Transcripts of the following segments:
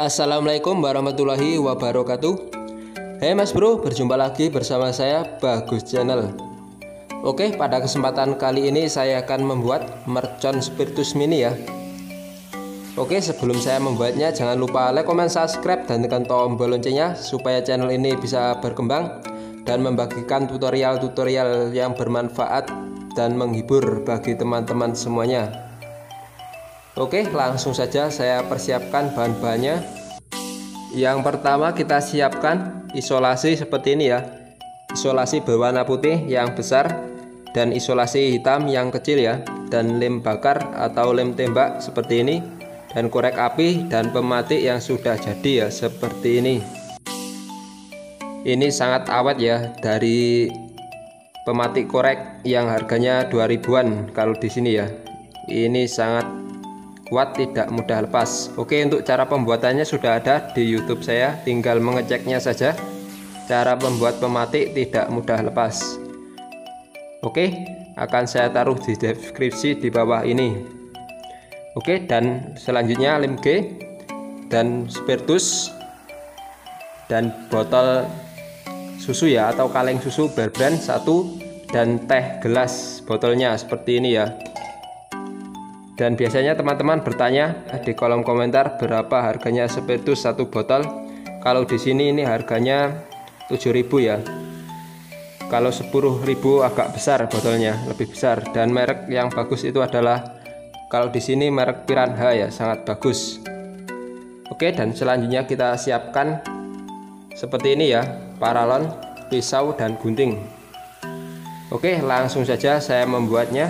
Assalamualaikum warahmatullahi wabarakatuh. Hey Mas Bro, berjumpa lagi bersama saya Bagus Channel. Oke, pada kesempatan kali ini saya akan membuat mercon spiritus mini ya. Oke, sebelum saya membuatnya jangan lupa like, comment, subscribe, dan tekan tombol loncengnya supaya channel ini bisa berkembang dan membagikan tutorial-tutorial yang bermanfaat dan menghibur bagi teman-teman semuanya. Oke, langsung saja saya persiapkan bahan-bahannya. Yang pertama kita siapkan isolasi seperti ini ya. Isolasi berwarna putih yang besar dan isolasi hitam yang kecil ya. Dan lem bakar atau lem tembak seperti ini. Dan korek api dan pematik yang sudah jadi ya seperti ini. Ini sangat awet ya, dari pematik korek yang harganya 2000-an kalau di sini ya. Ini sangat kuat, tidak mudah lepas. Oke, untuk cara pembuatannya sudah ada di YouTube saya, tinggal mengeceknya saja. Cara membuat pematik tidak mudah lepas. Oke, akan saya taruh di deskripsi di bawah ini. Oke, dan selanjutnya lem G dan spiritus dan botol susu ya, atau kaleng susu Bear Brand 1, dan teh gelas botolnya seperti ini ya. Dan biasanya teman-teman bertanya di kolom komentar berapa harganya spiritus 1 botol. Kalau di sini ini harganya 7.000 ya. Kalau 10.000 agak besar botolnya, lebih besar. Dan merek yang bagus itu adalah, kalau di sini merek Piranha ya, sangat bagus. Oke, dan selanjutnya kita siapkan seperti ini ya, paralon, pisau, dan gunting. Oke, langsung saja saya membuatnya.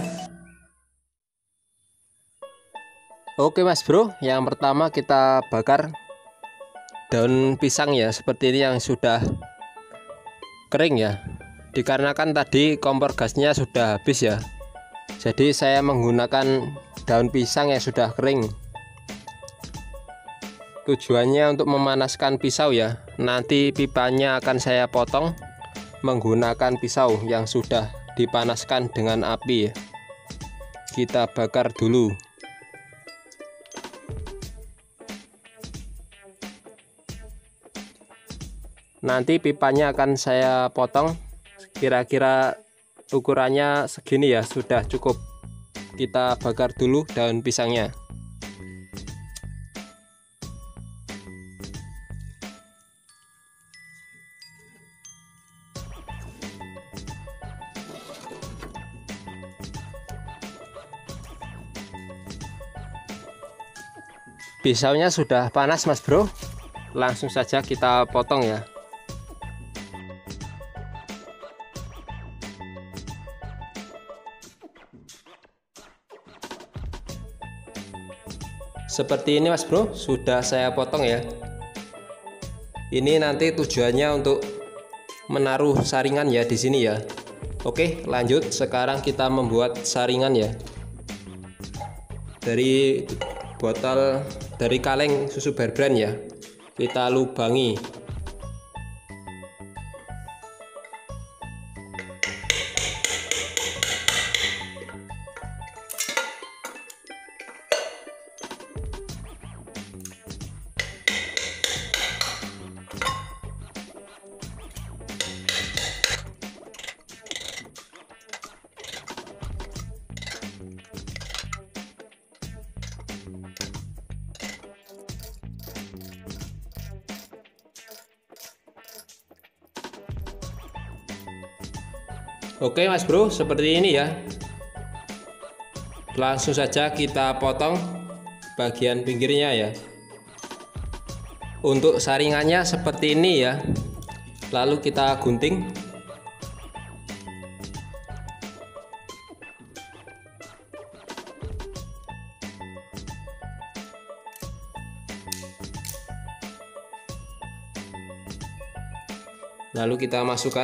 Oke Mas Bro, yang pertama kita bakar daun pisang ya, seperti ini yang sudah kering ya. Dikarenakan tadi kompor gasnya sudah habis ya, jadi saya menggunakan daun pisang yang sudah kering. Tujuannya untuk memanaskan pisau ya. Nanti pipanya akan saya potong menggunakan pisau yang sudah dipanaskan dengan api ya. Kita bakar dulu. Nanti pipanya akan saya potong kira-kira ukurannya segini ya, sudah cukup. Kita bakar dulu daun pisangnya. Pisaunya sudah panas Mas Bro, langsung saja kita potong ya. Seperti ini Mas Bro, sudah saya potong ya. Ini nanti tujuannya untuk menaruh saringan ya di sini ya. Oke, lanjut. Sekarang kita membuat saringan ya. Dari botol, dari kaleng susu Bear Brand ya. Kita lubangi. Oke Mas Bro, seperti ini ya. Langsung saja kita potong bagian pinggirnya ya. Untuk saringannya seperti ini ya. Lalu kita gunting. Lalu kita masukkan.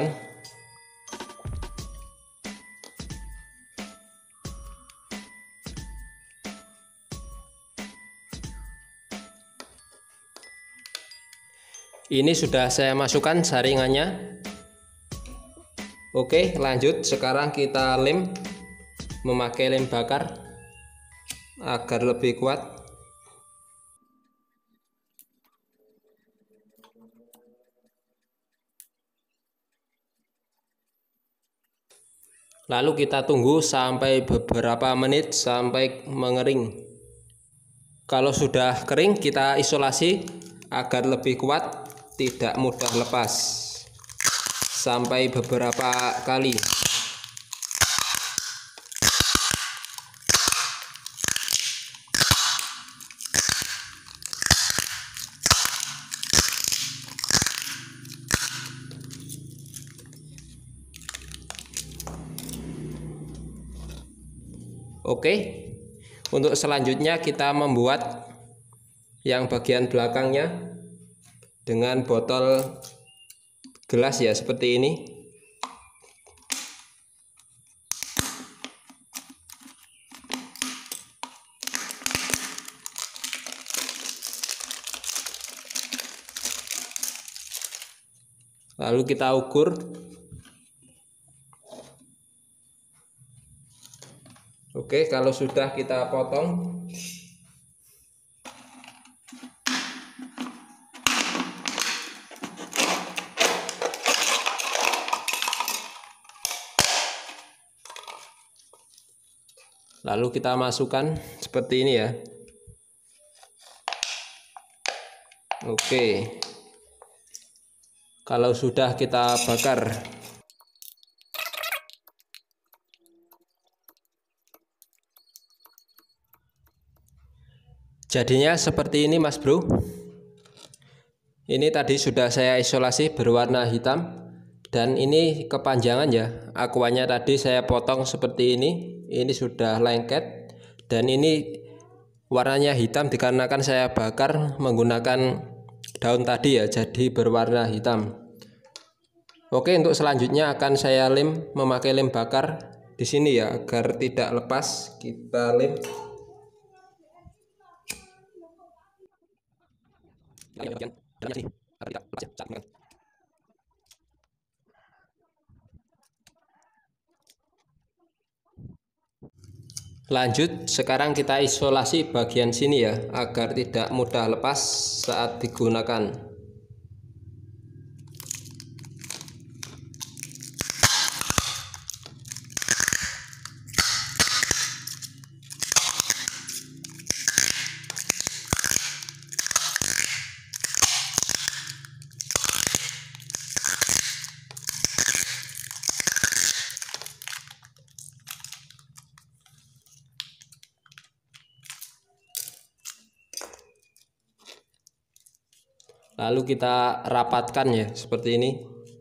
Ini sudah saya masukkan saringannya. Oke, lanjut. Sekarang kita lem memakai lem bakar agar lebih kuat. Lalu kita tunggu sampai beberapa menit sampai mengering. Kalau sudah kering kita isolasi agar lebih kuat, tidak mudah lepas. Sampai beberapa kali. Oke, untuk selanjutnya kita membuat yang bagian belakangnya dengan botol gelas ya, seperti ini. Lalu kita ukur. Oke, kalau sudah kita potong. Lalu kita masukkan seperti ini ya. Oke. Kalau sudah kita bakar. Jadinya seperti ini Mas Bro. Ini tadi sudah saya isolasi berwarna hitam. Dan ini kepanjangan ya. Aquanya tadi saya potong seperti ini. Ini sudah lengket. Dan ini warnanya hitam dikarenakan saya bakar menggunakan daun tadi ya. Jadi berwarna hitam. Oke, untuk selanjutnya akan saya lem memakai lem bakar di sini ya, agar tidak lepas. Kita lem. Lanjut, sekarang kita isolasi bagian sini ya, agar tidak mudah lepas saat digunakan. Lalu kita rapatkan ya, seperti ini.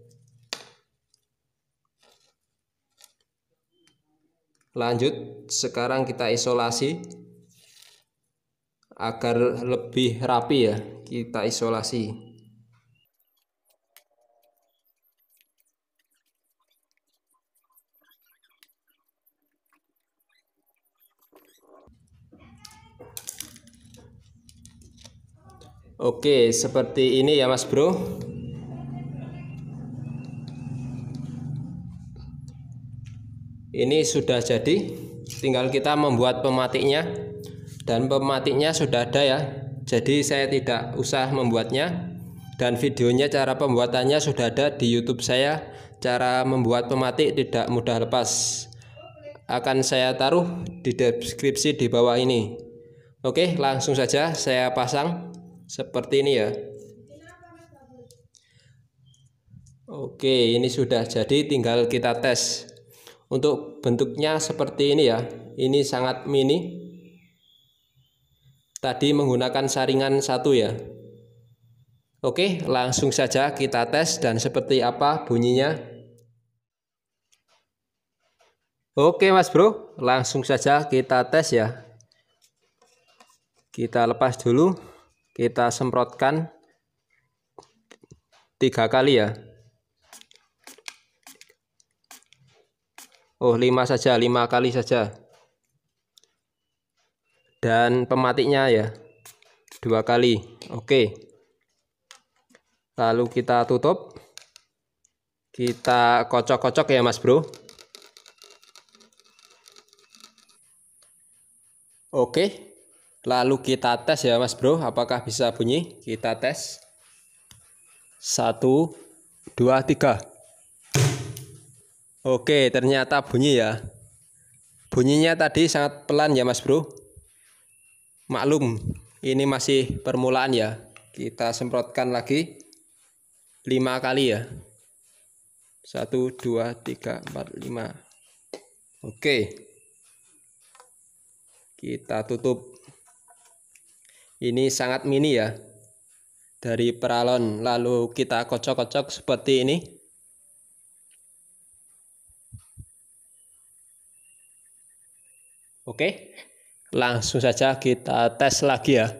Lanjut, sekarang kita isolasi agar lebih rapi ya, kita isolasi. Oke, seperti ini ya Mas Bro. Ini sudah jadi, tinggal kita membuat pematiknya. Dan pematiknya sudah ada ya. Jadi saya tidak usah membuatnya. Dan videonya cara pembuatannya sudah ada di YouTube saya. Cara membuat pematik tidak mudah lepas. Akan saya taruh di deskripsi di bawah ini. Oke, langsung saja saya pasang. Seperti ini ya. Oke, ini sudah jadi, tinggal kita tes. Untuk bentuknya seperti ini ya. Ini sangat mini. Tadi menggunakan saringan 1 ya. Oke, langsung saja kita tes dan seperti apa bunyinya. Oke Mas Bro, langsung saja kita tes ya. Kita lepas dulu. Kita semprotkan 3 kali ya. Oh, 5 saja, 5 kali saja. Dan pematiknya ya 2 kali. Oke. Lalu kita tutup. Kita kocok-kocok ya Mas Bro. Oke. Lalu kita tes ya Mas Bro, apakah bisa bunyi? Kita tes. 1, 2, 3. Oke, ternyata bunyi ya. Bunyinya tadi sangat pelan ya Mas Bro. Maklum, ini masih permulaan ya. Kita semprotkan lagi 5 kali ya. 1, 2, 3, 4, 5. Oke. Kita tutup. Ini sangat mini ya. Dari peralon lalu kita kocok-kocok seperti ini. Oke. Langsung saja kita tes lagi ya.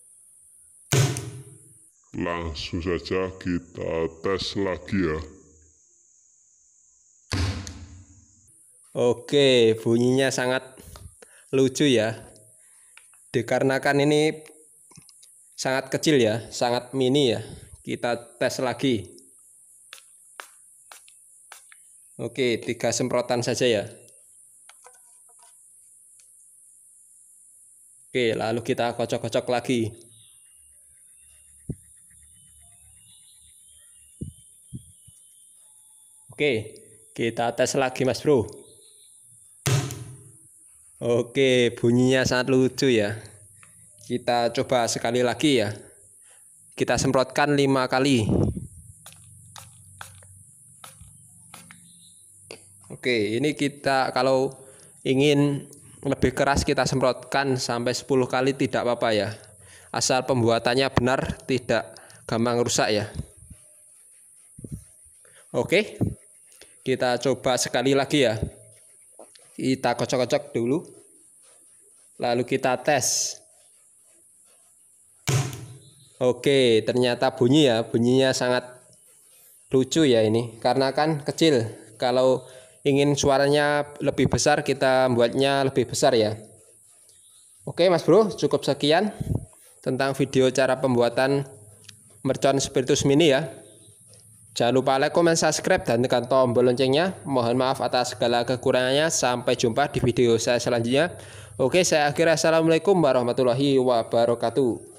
Langsung saja kita tes lagi ya. Oke, bunyinya sangat lucu ya. Dikarenakan ini sangat kecil ya, sangat mini ya. Kita tes lagi. Oke, 3 semprotan saja ya. Oke, lalu kita kocok-kocok lagi. Oke, kita tes lagi Mas Bro. Oke, bunyinya sangat lucu ya. Kita coba sekali lagi ya. Kita semprotkan 5 kali. Oke, ini kita kalau ingin lebih keras kita semprotkan sampai 10 kali tidak apa-apa ya. Asal pembuatannya benar, tidak gampang rusak ya. Oke, kita coba sekali lagi ya. Kita kocok-kocok dulu. Lalu kita tes. Oke, ternyata bunyi ya. Bunyinya sangat lucu ya ini. Karena kan kecil. Kalau ingin suaranya lebih besar, kita buatnya lebih besar ya. Oke Mas Bro, cukup sekian tentang video cara pembuatan mercon spiritus mini ya. Jangan lupa like, comment, subscribe, dan tekan tombol loncengnya. Mohon maaf atas segala kekurangannya. Sampai jumpa di video saya selanjutnya. Oke, saya akhiri. Assalamualaikum warahmatullahi wabarakatuh.